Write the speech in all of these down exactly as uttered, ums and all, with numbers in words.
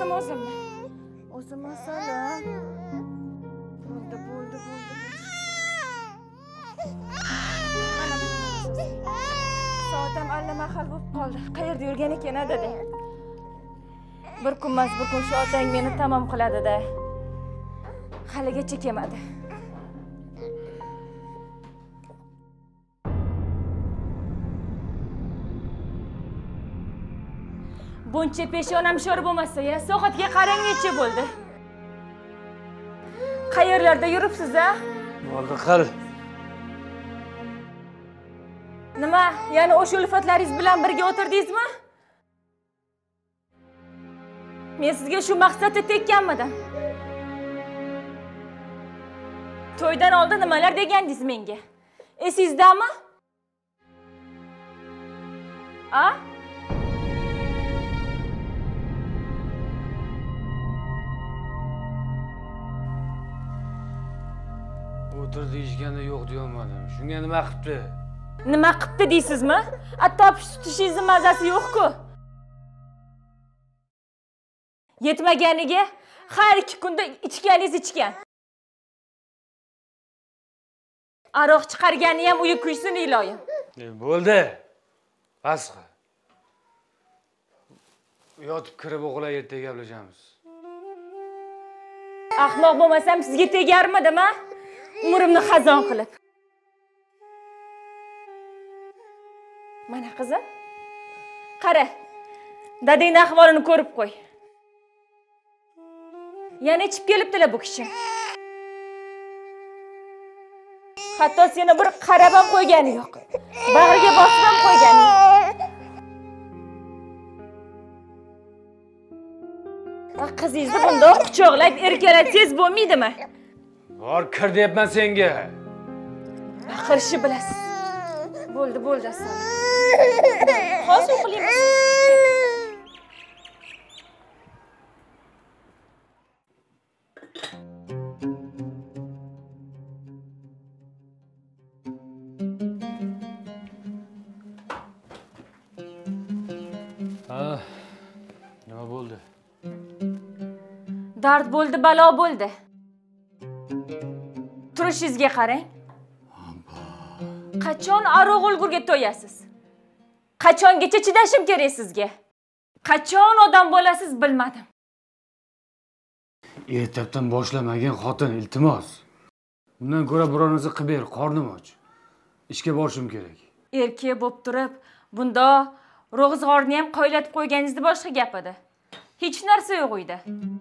O'zim o'zimni. O'zim masalan. Bo'ldi, bo'ldi, bo'ldi. Soatim allamahal bo'lib qoldi. Qayerda yurgan ekan dada? Bir kunmas bir kun shu otang meni tamom qiladi-da. Haligacha kelmadi. Buncha peshonam sho'r bo'lmasa, ya soatga qarang necha bo'ldi. Qayerlarda yuribsiz-a? Bo'ldi, qil. Nima? Yana o'sha ulfatlaringiz bilan birga o'tirdingizmi? Men sizga shu maqsadda tekkanmidim. To'ydan oldin nimalar degandingiz menga? Esingizdami? A? O'tir deyishganda yo'q deyolmadim. Shunga nima qilibdi? Nima qilibdi deysizmi? Hatto tutishingiz mazasi yo'q-ku. Yetmaganiga har ikki kunda ichganingiz ichgan. Aroq chiqargani ham uyi kuysin iloyim. Bo'ldi. Bas qil. Yotib kirib o'g'illar ertaga gaplashamiz. Ahmoq bo'lmasam sizga tegarmidim-a? Umrimni xazon qilib. Mana qizim. Qara. Dadangning ahvolini ko'rib qo'y. Yana ichib kelibdilar bu kishi. Hatto seni bir qarab ham qo'ygani yo'q. Bag'riga bosib ham qo'ygani yo'q. Qizingizni bundoq quchoqlab erkalatsangiz bo'lmaydimi? Bor kir deyapman senga. Baqirishni bilasiz. Bo'ldi, bo'ldi asal. Hozir uxlaymiz. Ha, nima bo'ldi? Dard bo'ldi, balo bo'ldi. Turishingizga qarang. Qachon aroq o'lgurga to'yasiz? Qachongacha chidashim kerak sizga? Qachon odam bo'lasiz bilmadim. Ertabdan boshlamagan xotin, iltimos. Undan ko'ra bironasi qilib ber, qornim och. Ishga borishim kerak. Erkak bo'lib turib, bunda ro'g'izg'orni ham qoylatib qo'yganingizni boshqa gap edi. Hech narsa yo'q uyda.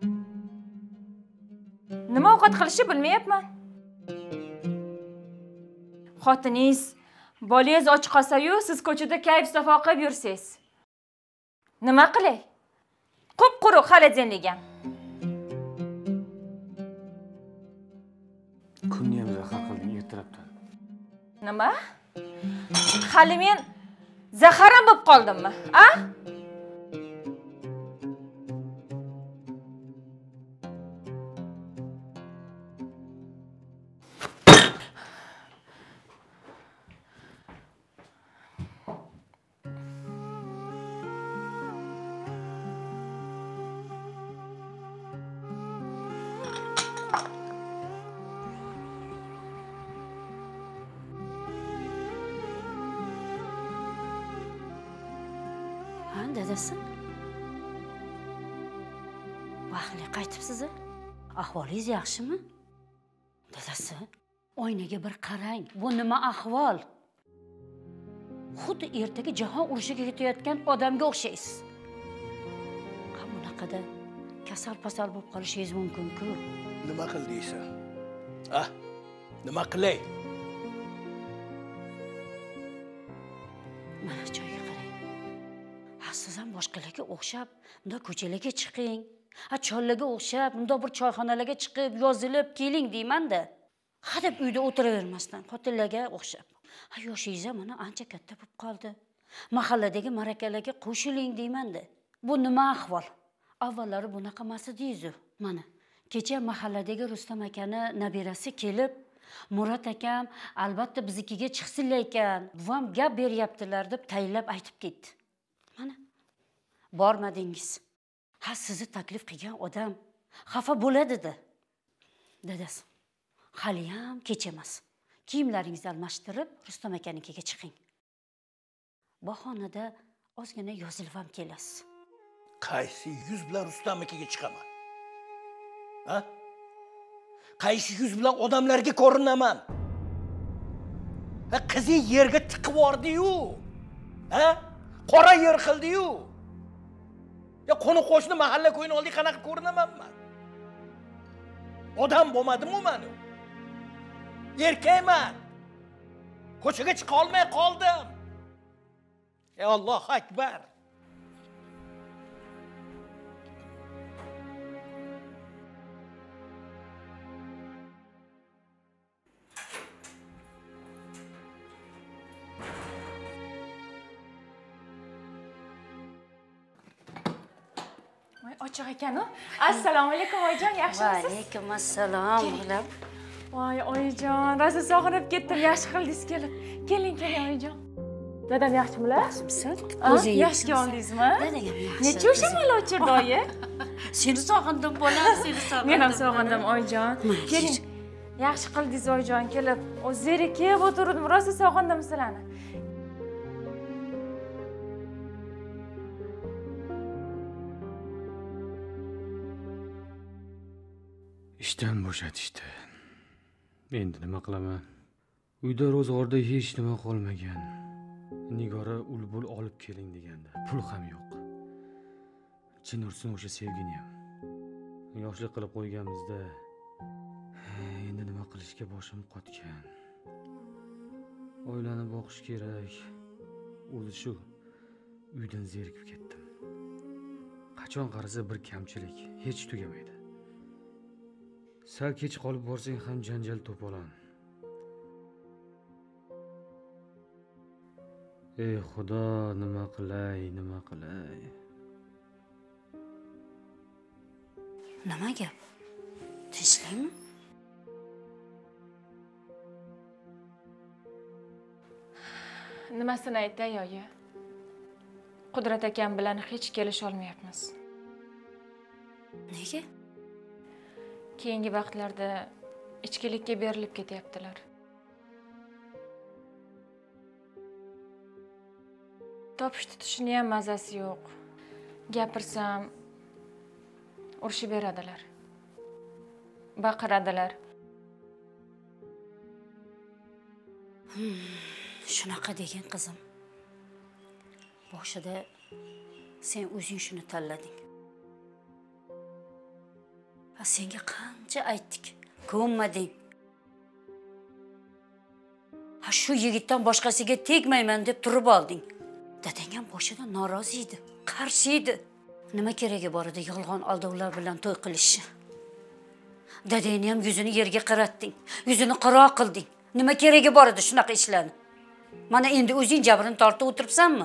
Nima ovqat qilishni bilmayapman. Xotiningiz, bolangiz och qolsa-yu, siz ko'chada kayf safo qilib yursangiz. Nima qilay? Qup-quruq xolodilnik ham. Kunni ham zahar qilding ertalabdan. Nima? Hali men zaharam bo'lib qoldimmi? A? Dadasi. Vaqtli qaytibsiz-a? Ahvolingiz yaxshimi? Dadasi, oynaga bir qarang. Bu nima ahvol? Xuddi ertaga jahon urushiga ketayotgan odamga o'xshaysiz. Ha, bunaqada kasal-pasal bo'lib qolishingiz mumkin-ku. Nima qil deysan? Ah, nima qilay? Mana joyga qarang. Siz ham boshqalarga o'xshab, bunda ko'chalarga chiqing. Ha, chollarga o'xshab, bunda bir choyxonalarga chiqib, yozilib keling deyman-da. Ha deb uyda o'tiravermasdan, xotinlarga o'xshab. Ha, yoshingiz ham mana ancha katta bo'lib qoldi. Mahalladagi marakalarga qo'shiling deyman-da. Bu nima ahvol? Avvallari bunaqa emas edingiz-ku. Mana, kecha mahalladagi Rustam akani nabirasi kelib, Murat akam albatta biznikiga chiqsinlar ekan, buvam gap beryaptilar deb tayinlab aytib ketdi. Mana, bormadingiz. Ha, sizni taklif qilgan odam xafa bo'ladi-da. Dadasi, haliyam kech emas. Kiyimlaringizni almashtirib, Rustam akanikiga chiqing. Bahonada ozgina yozilib ham kelasiz. Qaysi yuz bilan Rustam akaga chiqaman? Ha? Qaysi yuz bilan odamlarga ko'rinaman? Ha, qizi yerga tiqib yordi-yu. Ha? Qora yer qildi-yu. Ya qo'ni qo'shni mahalla ko'yini oldi qanaqa ko'rinamanman? Odam bo'lmadimi men? Erkakman. Ko'chaga chiqa olmay qoldim. Ey Alloh akbar. Voy, ochiq ekan-ku. Assalomu alaykum oyijon, yaxshimisiz? Va alaykum assalom. G'ilab. Voy, oyijon, rosa sog'inib ketdim, yaxshi qildingiz kelib. Keling, keling oyijon. Dadam yaxshimilar? Yaxshimisiz? O'zingiz yaxshi oldingizmi? Dadam ham yaxshi. Necha o'shamol o'chirdi oyi? Seni sog'indim bolam, seni sog'indim. Men ham sog'indim oyijon. Keling. Yaxshi qildingiz oyijon kelib. O zerikib o'tirdim, rosa sog'indim sizlarni. Ishdan bo'shatishdi. Endi nima qilaman? Uyda ro'zg'orda hech nima qolmagan. Nigora ul-bul olib keling deganda, pul ham yo'q. Chin ursin o'sha sevgini ham. Yoshlik qilib qo'yganimizda endi nima qilishga boshim qotgan. Oilani boqish kerak. O'zi shu uydan zerikib ketdim. Qachon qarasa bir kamchilik, hech tugamaydi. Sal kech qolib borsang ham janjal to'polon. Ey Xudo, nima qilay, nima qilay? Nima gap? Tinchlikmi? Nimasini aytay oyi? Qudrat akam bilan hech kelisha olmayapmiz. Nega? Keyingi vaqtlarda ichkilikka berilib ketyaptilar. Topish tutishni ham mazasi yo'q. Gapirsam urishib beradilar. Baqiradilar. Shunaqa degan qizim. Boshida sen o'zing shuni tanlading. Ha, senga qancha aytdik, ko'nmading. Ha, shu yigitdan boshqasiga tegmayman deb turib olding. Dadang ham boshida norozi edi, qarshi edi. Nima keragi bor edi yolg'on aldovlar bilan to'y qilishni? Dadangni ham yuzini yerga qaratding, yuzini qaro qilding. Nima keragi bor edi shunaqa ishlarni? Mana endi o'zing jabrini tortib o'tiribsanmi?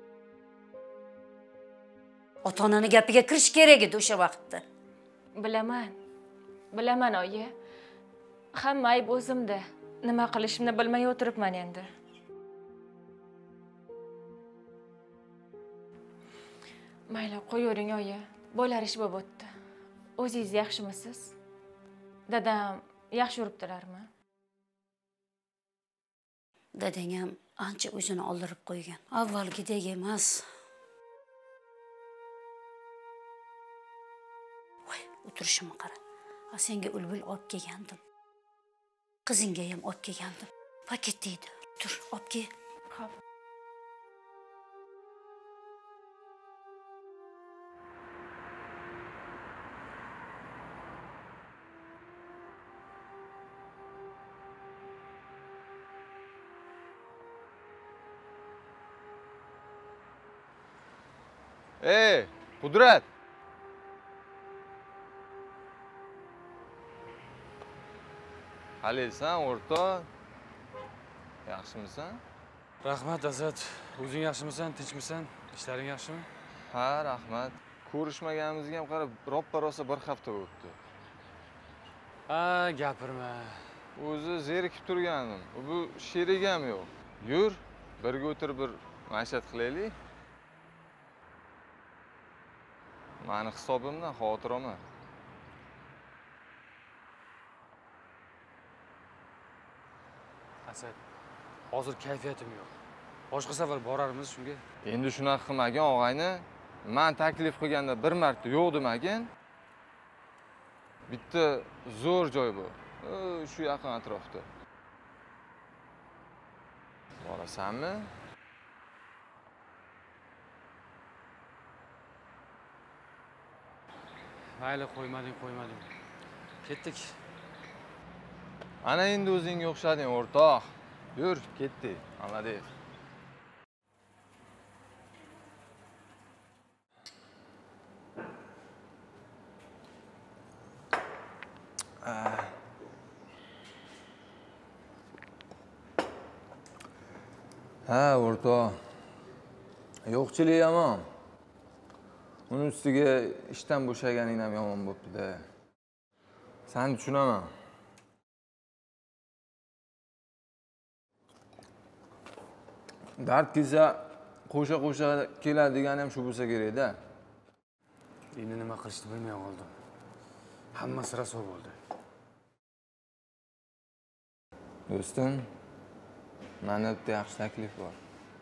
Ota-onani gapiga kirish kerak edi o'sha vaqtda. Bilaman. Bilaman oyi. Hamma ayb o'zimda. Nima qilishimni bilmay o'tiribman endi. Mayli, qo'yavering oyi. Bo'lar ish bo'lib o'tdi. O'zingiz yaxshimisiz? Dadam yaxshi yuribdilarmi? Dadang ham ancha o'zini oldirib qo'ygan. Avvalgidek emas. Voy, o'tirishimni qara. Ha, senga ul-bul olib kelgandim. Qizingga ham olib kelgandim. Paketda edi. Tur, olib kel. Xo'p. Ey, Qudrat. Halilsan, o'rtoq? Yaxshimisan? Rahmat Azat. O'zing yaxshimisan, tinchmisan? Ishlaring yaxshimi? Ha, rahmat. Ko'rishmaganimizga ham qarab, roppa-rosa bir hafta o'tdi. Ha, gapirma. O'zi zerikib turganim. Bu sherigam yo'q. Yur, birga o'tirib bir ma'ishat qilaylik. Mani hisobimdan, xotirama. Asad, hozir kayfiyatim yo'q. Boshqa safar borarmiz shunga. Endi shunaqa qilmagin og'ayni. Men taklif qilganda bir marta yo'q demagin. Bitta zo'r joy bu. Shu yaqin atrofda. Borasanmi? Mayli, qo'ymading, qo'ymading. Ketdik. Ana endi o'zingga o'xshading, o'rtoq. Yur, ketdik. Молодец. Ha, o'rtoq. Yo'qchilik yomon. Uning ustiga ishdan bo'shaganing ham yomon bo'pti-da. Sen tushunaman. Dard kelsa, qo'sha-qo'sha keladi degani ham shu bo'lsa kerak-da. Endi nima qilishni bilmay qoldim. Hammasi raso bo'ldi. Do'stim, menda bitta yaxshi taklif bor.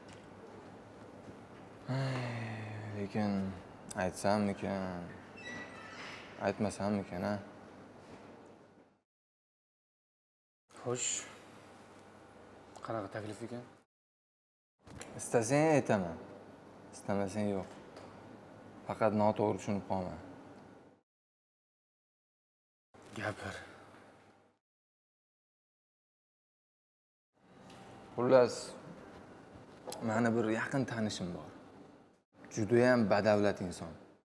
Lekin aytsammikan, aytmasammikan, ha? Xo'sh. Qanaqa taklif ekan? Istasang aytaman. Istamasang yo'q. Faqat noto'g'ri tushunib qolma. Gapir. Xullas, meni bir yaqin tanishim bor. Juda ham badavlat inson.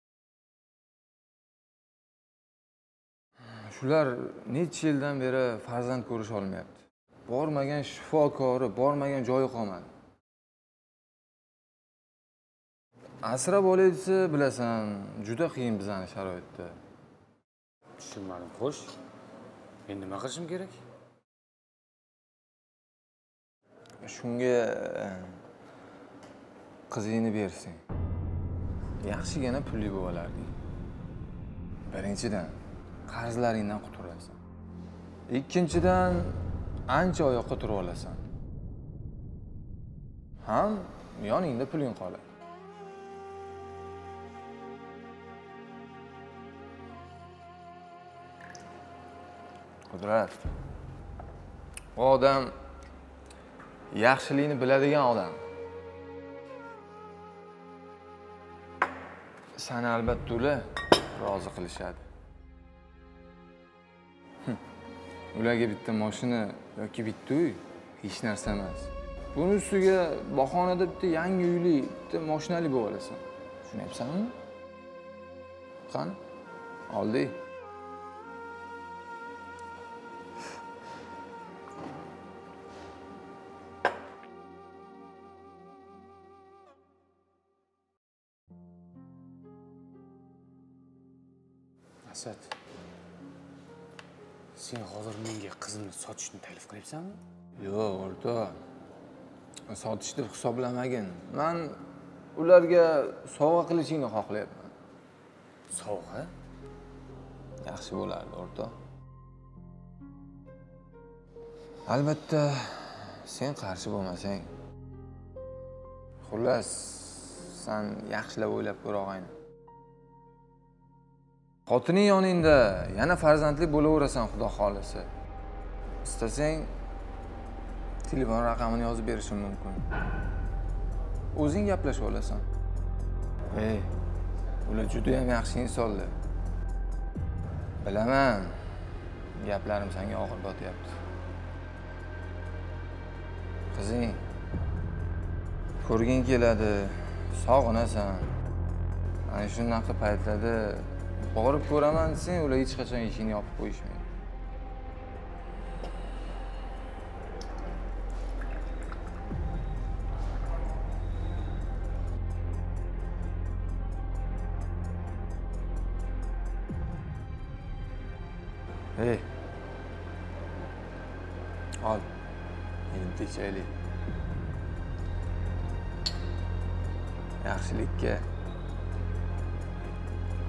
Shular necha yildan beri farzand ko'rish olmayapti. Bormagan shifokori, bormagan joyi qolmadi. Asrab olay desa, bilasan, juda qiyin bizning sharoitda. Tushunmadim, xo'sh. Men nima qilishim kerak? Shunga qizingni bersang, yaxshigina pulli bo'lib olarding. Birinchidan, qarzlaringdan qutulasan. Ikkinchidan, ancha oyoqqa turib olasan. Ham yoningda puling qoladi. Qudrat. Bu odam yaxshilikni biladigan odam. Seni albatta ular rozi qilishadi. Ularga bitta mashina yoki bitta uy hech narsa emas. Buning ustiga bahonada bitta yangi uyli, bitta mashinali bo'lib olasan. Tushunyapsanmi? Qani? Oldik. Asad, sen hozir menga qizimni sotishni taklif qilyapsanmi? Yo'q, o'rtoq. Sotish deb hisoblamagin. Men ularga sovg'a qilishingni xohlayapman. Sovg'a? Yaxshi bo'lardi, o'rtoq. Albatta, sen qarshi bo'lmasang. Xullas, sen yaxshilab o'ylab ko'r, og'ayni. Xotining yoningda yana farzandli bo'laverasan, xudo xolisa. Istasang, telefon raqamini yozib berishim mumkin. O'zing gaplashib olasan. Ey, ular juda ham yaxshi insonlar. Bilaman, gaplarim senga og'ir botyapti. Qizing, ko'rging keladi, sog'inasan. Ana shunaqa paytlarda borib ko'raman desang, ular hech qachon eshikni yopib qo'yishmaydi. Hey. Al. Elim tekshaylik. Yaxshilikka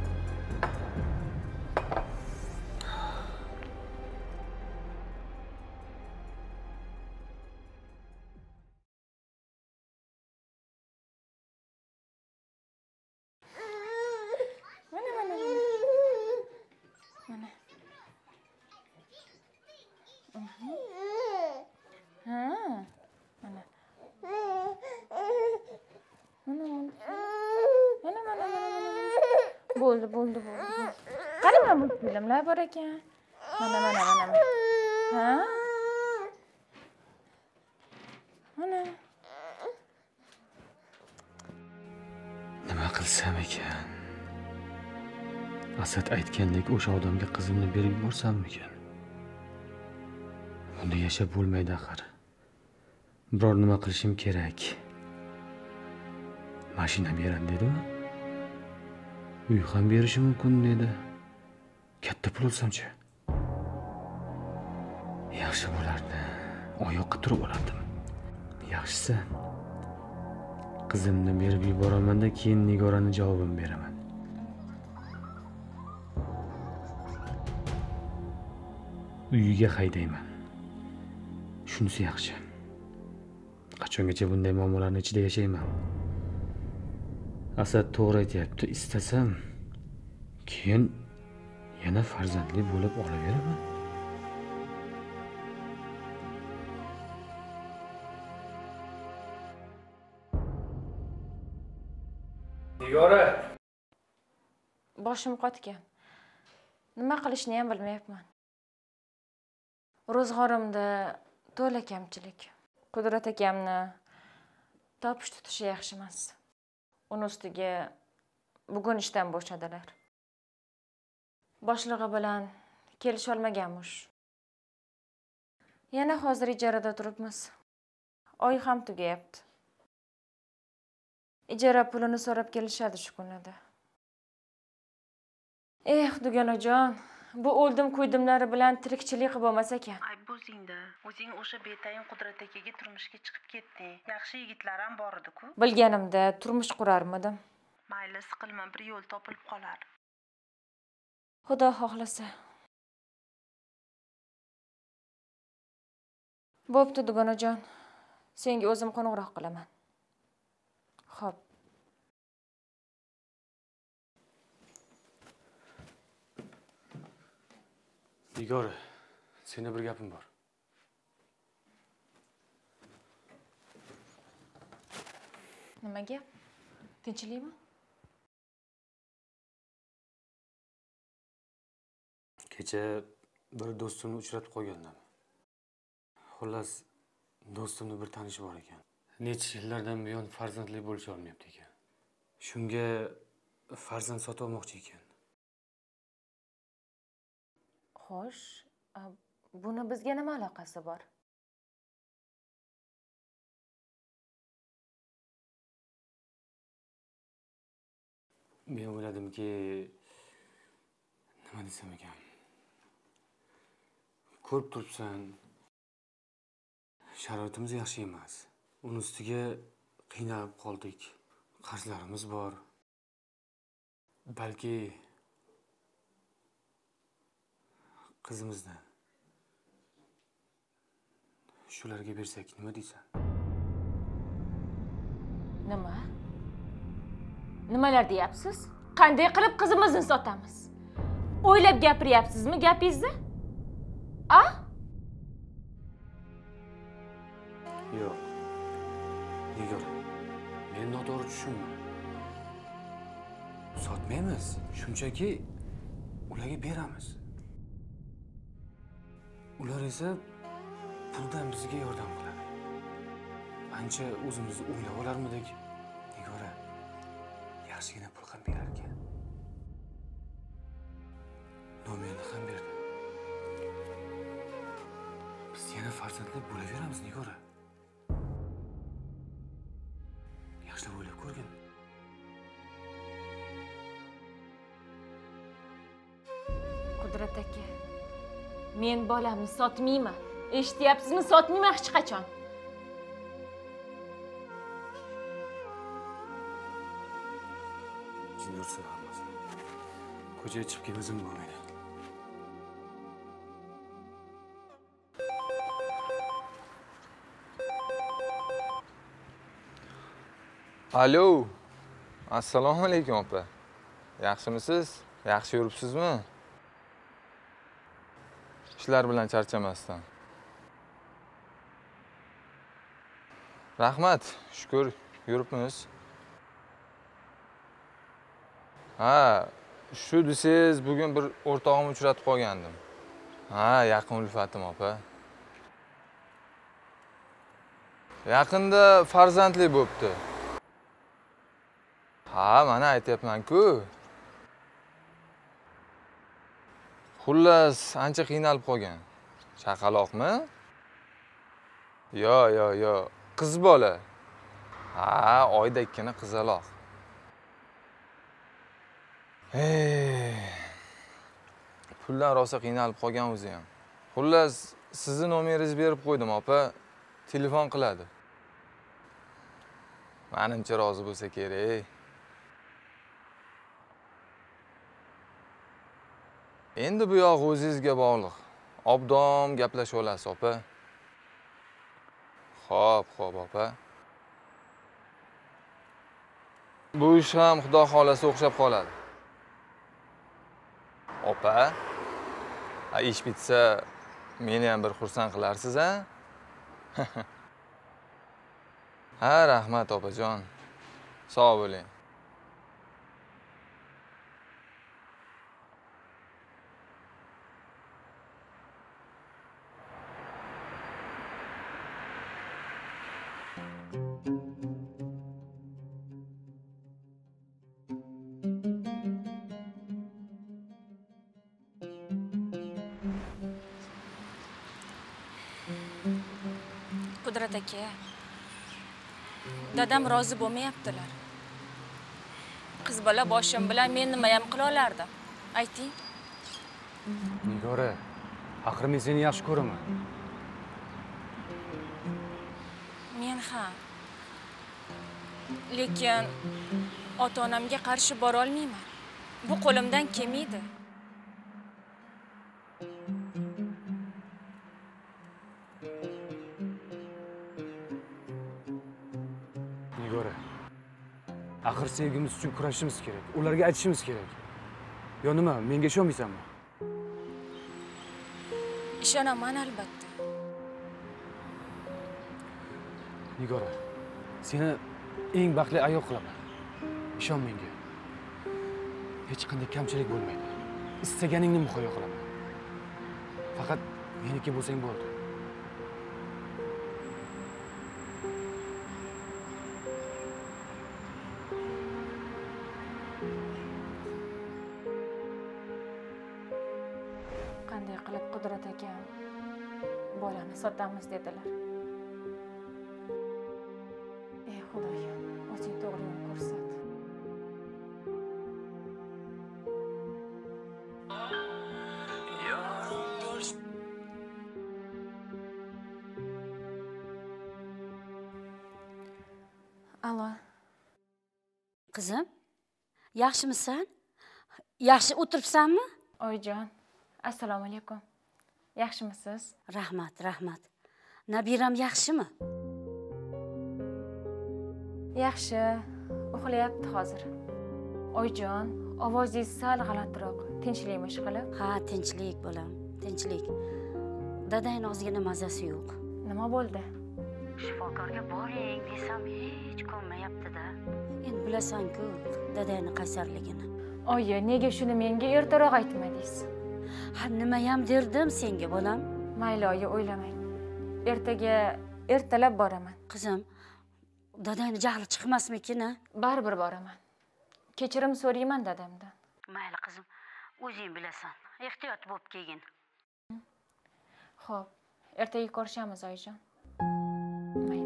bo'ldi, bo'ldi, bo'ldi. Qani mana bu filmlar bor ekan. Mana, mana, mana, mana. Ha? Mana. Nima qilsam ekan? Asad aytgandek o'sha odamga qizimni berib yuborsammikan? Bunda yashab bo'lmaydi axir. Biror nima qilishim kerak. Mashina beraman dedimi? Uy ham berishi mumkin dedi. Katta pul olsamchi? Yaxshi bo'lardi. Oyoqqa turib olardim. Yaxshisi. Qizimni berib yuboraman-da, keyin Nigorani javobini beraman. Uyiga haydayman. Shunisi yaxshi. Qachongacha bunday muammolarning ichida yashayman? Asad to'g'ri aytayapti. Istasam, keyin yana farzandli bo'lib olaveraman. Nigora! Boshim qotgan. Nima qilishni ham bilmayapman. Ro'zg'orimda to'la kamchilik. Qudrat akamni topish tutishi yaxshi emas. Uni ustiga bugun ishdan bo'shadilar. Boshlig'i bilan kelisha olmaganmish. Yana hozir ijarada turibmiz. Oy ham tugayapti. Ijara pulini so'rab kelishadi shu kunida. Eh, Duganajon, bu o'ldim kuydimlari bilan tirikchilik qilib bo'lmas ekan. Ay bo'zingda, o'zing o'sha betayin Qudrat akaga turmushga chiqib ketding. Yaxshi yigitlar ham bor edi-ku. Bilganimda turmush qurarmidim. Mayli, siqilma, bir yo'l topilib qolar. Xudo xohlasa. Bo'pti Duganajon. Senga o'zim qo'ng'iroq qilaman. Xo'p. Nigora, seni bir gapim bor. Nima gap? Tinchlikmi? Kecha bir do'stimni uchratib qo'ygandim. Xullas, do'stimni bir tanishi bor ekan. Necha yillardan buyon farzandli bo'lisha olmayapti ekan. Shunga farzand sotib olmoqchi ekan. Xo'sh, buni bizga nima aloqasi bor? Men o'yladimki, nima desam ekan? Ko'rib turibsan, sharoitimiz yaxshi emas. Uni ustiga qiynalib qoldik. Qarzlarimiz bor. Balki qizimizni shularga bersak, nima deysan? Nima? Nimalar deyapsiz? Qanday qilib qizimizni sotamiz? O'ylab gapiryapsizmi gapingizni? A? Yo'q. Nigora, men noto'g'ri tushunma. Sotmaymiz, shunchaki ularga beramiz. Ular esa puldan bizga yordam qiladi. Ancha o'zimizni o'ylab olarmidik? Nigora, yaxshigina pul ham berar ekan. Nomerni ham berdi. Biz yana farzandli bo'laveramiz, Nigora. Yaxshilab o'ylab ko'rgin. Qudrat aka, men bolamni sotmayman. Eshityapsizmi? Sotmayman hech qachon. Jin ursin hammasini. Ko'chaga chiqib kelmasam bo'lmaydi. Alo. Assalomu alaykum opa. Yaxshimisiz? Yaxshi yuribsizmi? Ishlar bilan charchamasdan. Rahmat, shukr, yuribmiz. Ha, Shu desangiz, bugun bir o'rtog'imni uchratib qolgandim. Ha, yaqin ulfatim opa. Yaqinda farzandli bo'pti. Ha, mana aytyapman-ku. Xullas, ancha qiynalib qolgan. Chaqaloqmi? Yo, yo, yo, qiz bola. Ha, oydakkina qizaloq. Hey. Puldan rosa qiynalib qolgan o'zi ham. Xullas, sizni nomeringizni berib qo'ydim, opa. Telefon qiladi. Menimcha rozi bo'lsa kerak. Endi bu yoq o'zingizga bog'liq. Obdom gaplashib olasiz, opa. Xo'p, xo'p, opa. Bu ish ham Xudo xolasa o'xshab qoladi. Opa, a ish bitsa, meni ham bir xursand qilarsiz, a? Ha, rahmat opajon. Sog' bo'ling. Qudrat aka, dadam rozi bo'lmayaptilar. Qiz bola boshim bilan men nima ham qila olardim? Ayting. Nigora, axir men seni yaxshi ko'raman. Men ham. Lekin ota-onamga qarshi bora olmayman. Bu qo'limdan kelmaydi. Nigora, axir sevgimiz uchun kurashishimiz kerak. Ularga aytishimiz kerak. Yo nima, menga ishonmaysanmi? Ishonaman albatta. Nigora, seni eng baxtli ayol qilaman. Ishon menga. Hech qanday kamchilik bo'lmaydi. Istaganingni muhayyo qilaman. Faqat meniki bo'lsang bo'ldi. Qanday qilib Qudrat akam bolani sotamiz dedilar. Ey Xudoyim, o'zing to'g'ri yo'l ko'rsat. Alo. Qizim, yaxshimisan? Yaxshi o'tiribsanmi? Oyijon, assalomu alaykum. Yaxshimisiz? Rahmat, rahmat. Nabiram yaxshimi? Yaxshi, uxlayapti hozir. Oyijon, ovozingiz sal g'alatiroq. Tinchlikmi ishqilib? Ha, tinchlik bolam, tinchlik. Dadang ozgina mazasi yo'q. Nima bo'ldi? Shifokorga boring desam hech ko'nmayapti-da. Endi bilasan-ku, dadangning qaysarligini. Oyi, nega shuni menga ertaroq aytmadingiz? Ha, nima ham derdim senga bolam? Mayli, oyi, o'ylamang. Ertaga ertalab boraman. Qizim, dadangning jahli chiqmasmikin-a? Baribir boraman. Kechirim so'rayman dadamdan. Mayli qizim, o'zing bilasan. Ehtiyot bo'lib kelgin. Xo'p, ertaga ko'rishamiz, oyijon. Mayli.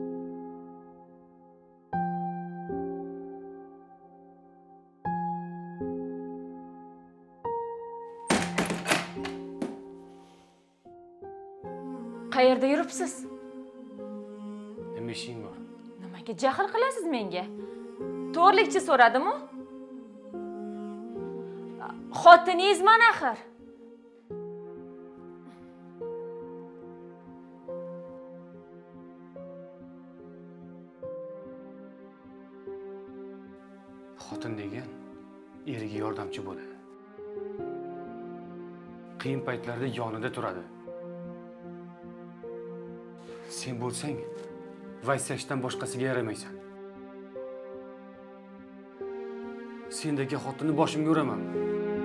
Qayerda yuribsiz? Nima ishing bor? Nimaga jahl qilasiz menga? To'g'rilikcha so'radim-ku. Xotiningizman axir. Xotin degan eriga yordamchi bo'ladi. Qiyin paytlarda yonida turadi. Sen bo'lsang, vaysashdan boshqasiga yaramaysan. Sendagi xotinni boshimga uraman.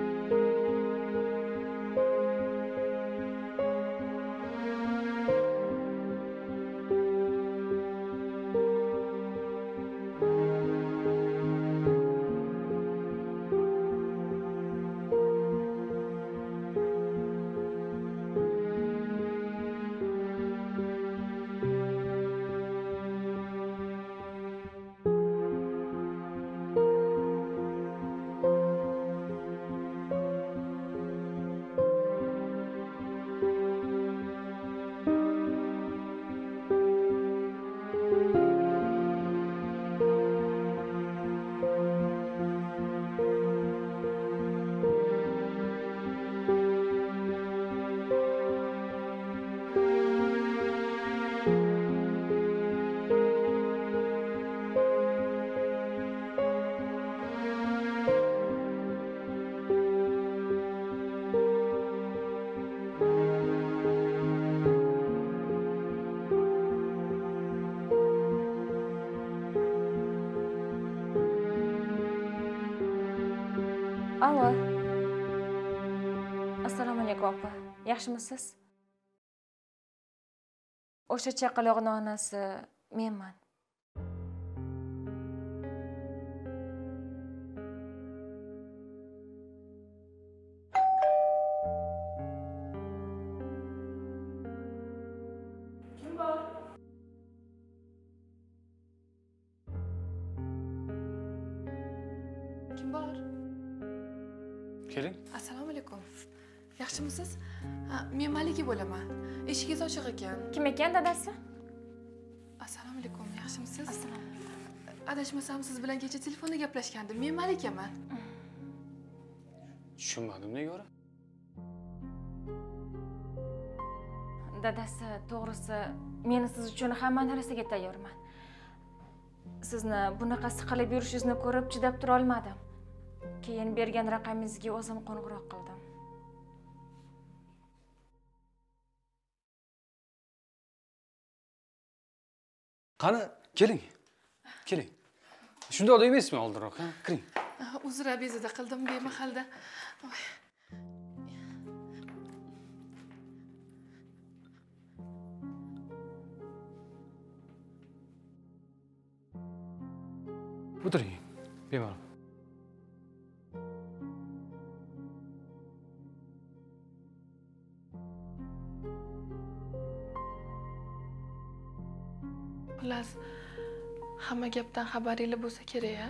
Assalomu alaykum opa. Yaxshimisiz? O'sha chaqaloqning onasi menman. Kim bor? Kim bor? Keling. Assalomu alaykum. Yaxshimisiz? Ha, men Malika bo'laman. Eshigingiz ochiq ekan. Kim ekan dadasi? Assalomu alaykum. Yaxshimisiz? Assalomu. Adashmasam siz bilan kecha telefonda gaplashgandim. Men Malikaman. Tushunmadim Nigora. Dadasi, to'g'risi, men siz uchun hamma narsaga tayyorman. Sizni bunaqa siqilib yurishingizni ko'rib chidab tura olmadim. Keyin bergan raqamingizga o'zim qo'ng'iroq qildim. Qani, keling. Keling. Shundoq demaysizmi oldinroq, ha? Kiring. Uzr, bezovta qildim bemahalda. Voy. O'tiring. Bemalol. Xullas, hamma gapdan xabaringiz bo'lsa kerak-a?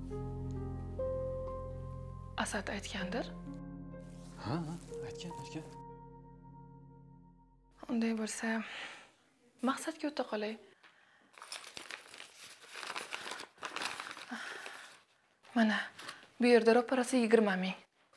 Asad aytgandir. Ha, aytgan, aytgan. Unday bo'lsa, maqsadga o'ta qolay. Mana, bu yerda ro'parasi yigirma ming.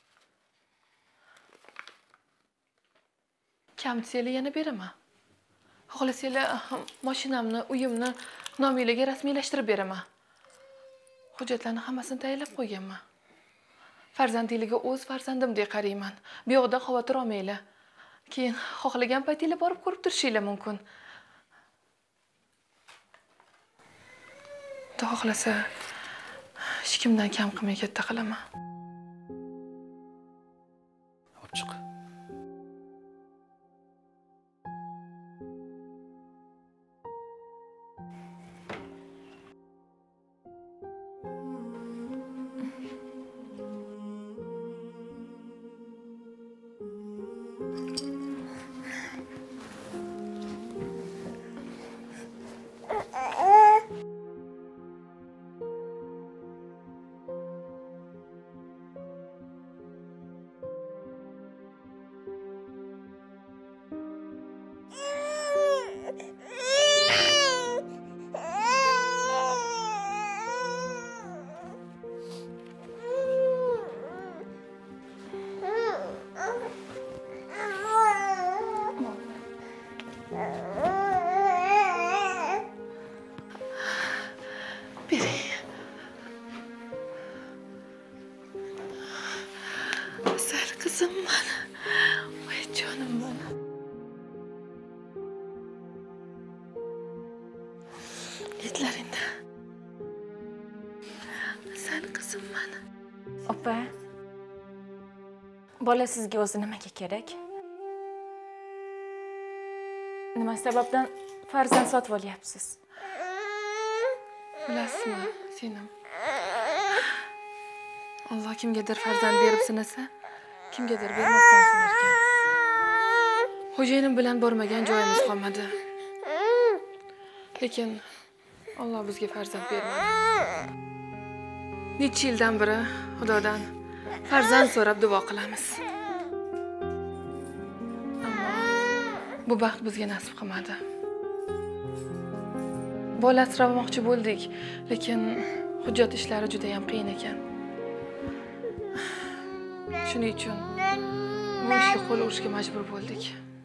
Kam desanglar yana beraman. Xohlasanglar mashinamni, uyimni nomingizga rasmiylashtirib beraman. Hujjatlarni hammasini tayyorlab qo'yganman. Farzandingizga o'z farzandimdek qarayman. Bu yoqda xavotir olmanglar. Keyin xohlagan paytingizda borib ko'rib turishinglar mumkin. Xudo xohlasa, hech kimdan kam qilmay katta qilaman. Olib chiq. Kızım bana. Vay canım bana. Yetlerinde. Sen kızım bana. Opa. Bola sizga o'zi nimaga kerak? Nima sababdan farzand sotib olyapsiz? Bilasizmi, Sinem? Allah kimgadir farzand berib sinasa, kimgadir bermasdan sinarkan. Xo'jayinim bilan bormagan joyimiz qolmadi. Lekin Alloh bizga farzand bermadi. Necha yildan beri Xudodan farzand so'rab duo qilamiz. Ammo bu baxt bizga nasib qilmadi. Bola asramoqchi bo'ldik, lekin hujjat ishlari juda ham qiyin ekan. Shuning uchun bu ishga qo'l urishga majbur bo'ldik.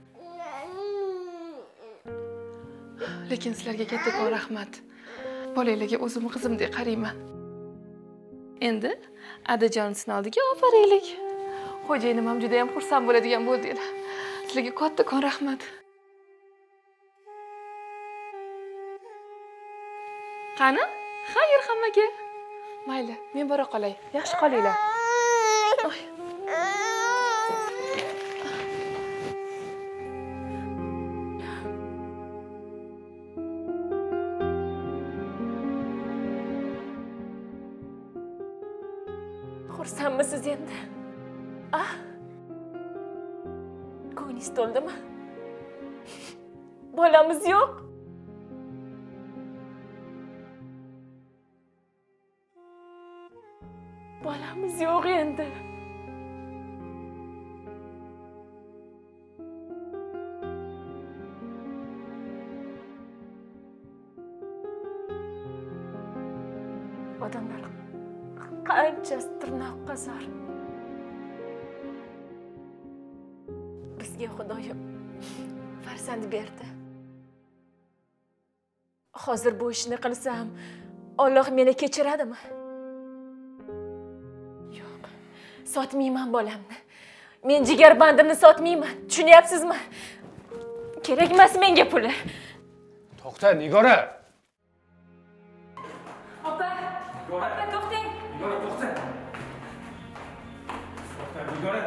Lekin sizlarga kattakon rahmat. Bolalarga o'zim qizimdek qarayman. Endi Adajonisini oldiga olib boraylik. Xo'jayinim ham juda ham xursand bo'ladigan bo'ldinglar. Sizlarga kattakon rahmat. Qani? Xayr hammaga. Mayli, men bora qolay. Yaxshi qolinglar. Oy. Xursandmisiz endi? Ah? Ko'nglingiz to'ldimi? Bolamiz yo'q. Bolamiz yo'q endi. Odamlar qanchasi tirnoq qazar. Bizga Xudoyim farzand berdi. Hozir bu ishni qilsam, Alloh meni kechiradimi? Yo'q. Sotmayman bolamni. Men jigar bandimni sotmayman. Tushunyapsizmi? Kerak emas menga puli. To'xta, Nigora. Opa. Opa, to'xtang. Nigora, to'xta. To'xta, Nigora.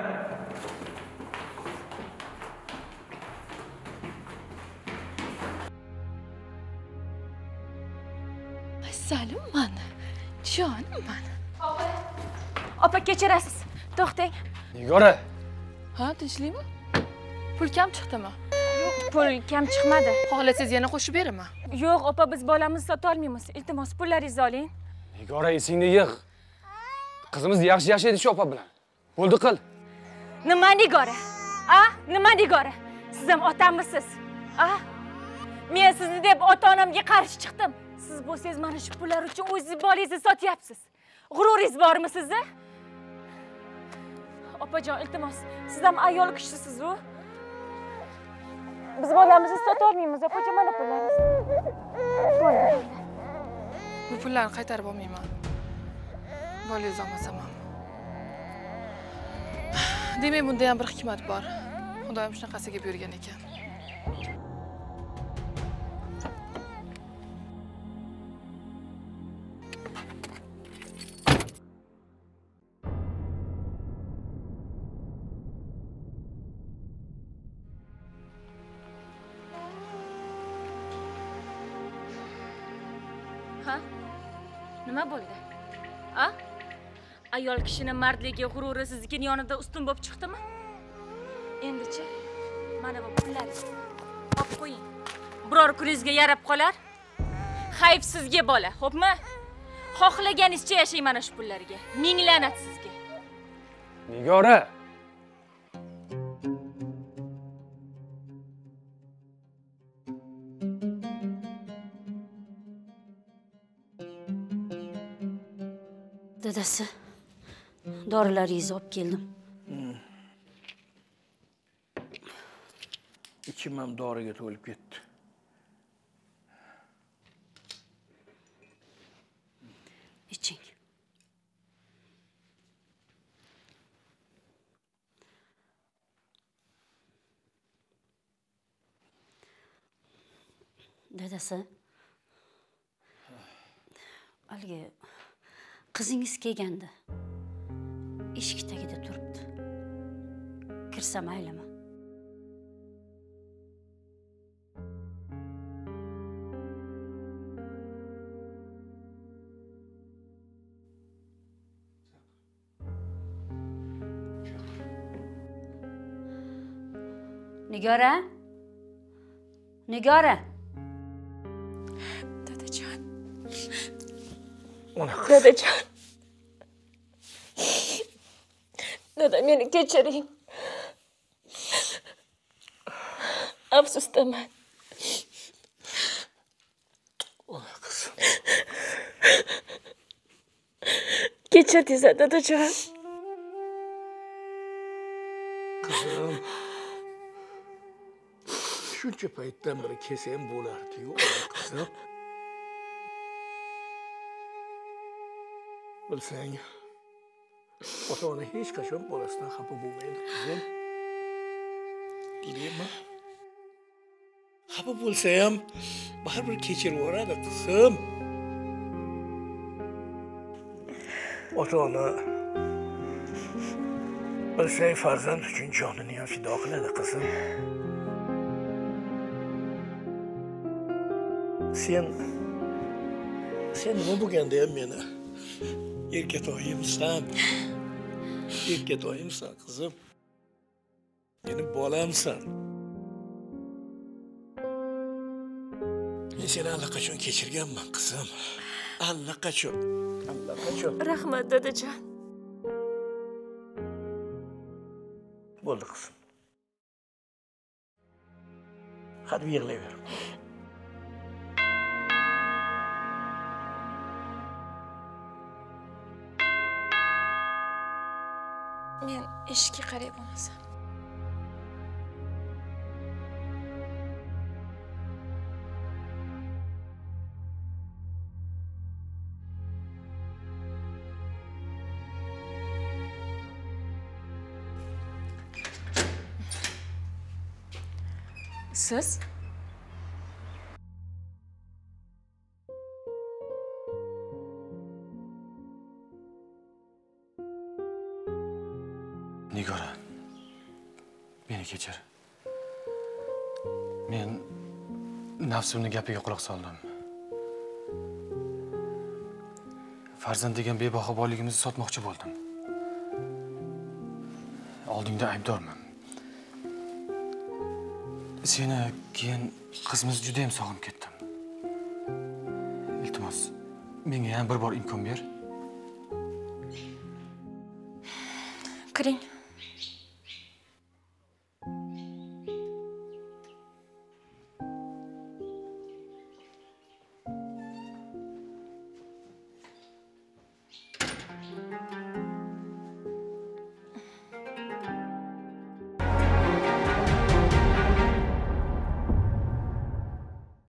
Salimman, jonimman. Opa. Opa, kechirasiz. To'xtang. Nigora. Ha, tinchlikmi? Pul kam chiqdimi? Yo'q, pul kam chiqmadi. Xohlasangiz yana qo'shib beraman. Yo'q, opa, biz bolamizni sota olmaymiz. Iltimos, pullaringizni oling. Nigora, esingni yig'. Qizimiz yaxshi yashaydi shu opa bilan. Bo'ldi qil. Nima Nigora? A? Nima Nigora? Siz ham otamisiz? A? Men sizni deb ota-onamga qarshi chiqdim. Siz bo'lsangiz mana shu pullar uchun o'zingiz bolangizni sotyapsiz. G'ururingiz bormi sizni? Opajon, iltimos, siz ham ayol kishisiz-ku. Biz bolamizni sota olmaymiz, opajon, mana pullaringiz. Bu pullarni qaytarib olmayman. Bolangiz olmasam ham. Demak, bunda ham bir hikmat bor. Xudoyim shunaqasiga buyurgan ekan. Ha? Nima bo'ldi? A? Ayol kishining mardligi, g'ururi sizning yonida ustun bo'lib chiqdimi? Endi-chi, mana bu pullaringiz. Olib qo'ying. Biror kuningizga yarab qolar. Xayf sizga bola, xo'pmi? Xohlaganingizcha yashang mana shu pullarga. Ming la'nat sizga. Nigora. Dadasi, dorilaringizni olib keldim. İçim ham doriga to'lib ketdi. Iching. Dadasi, haligi qizingiz kelganda eshik tagida turibdi. Kirsam maylimi? Nigora? Nigora? Dadajon. Ona Dadajon. Dada, meni kechiring. Afsusdaman. ona kızım. Kechirdingiz, dadajon. Kızım. Shuncha paytdan beri kelsam bo'lardi-yu, qizim. Bilsang, ota-ona hech qachon bolasidan xafa bo'lmaydi, qizim. Bilaymi? Xafa bo'lsa ham baribir kechirib yuboradi, qizim. Ota-ona bilsang farzand uchun jonini ham fido qiladi, qizim. Sen sen nima bo'lganda ham meni erkatoyimsan. Erkatoyimsan qizim. Meni bolamsan. Men seni allaqachon kechirganman qizim. Allaqachon. Allaqachon. Rahmat dadajon. Bo'ldi qizim. Hadi yig'layver. Men eshikka qaray bo'lmasa. Siz? Nigora, meni kechir. Men nafsimning gapiga quloq soldim. Farzand degan bebaho boyligimizni sotmoqchi bo'ldim. Oldingda aybdorman. Seni keyin qizimizni juda ham sog'inib ketdim. Iltimos, menga ham bir bor imkon ber. Kiring.